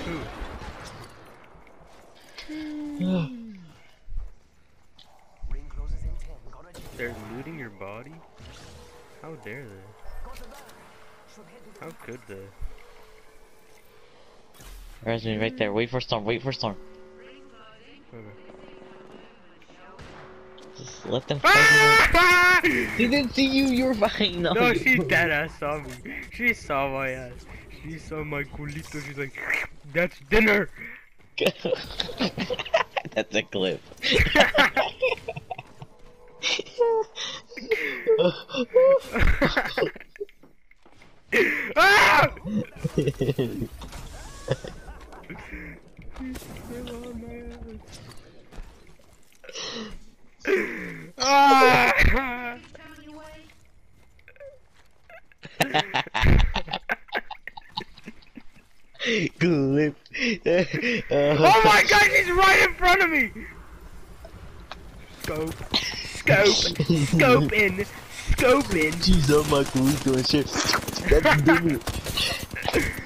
They're looting your body? How dare they? How could they? Resme right there. Wait for storm. Wait for storm. Okay. Just let them fight. She didn't see you. You're fine. No, she deadass saw me. She saw my ass. She saw my culito. She's like, that's dinner. That's a clip. Ah! Ah! Clip. Oh my god, she's right in front of me! Scope. Scope in. Scope in. She's on my Coolito and shit. That's dinner.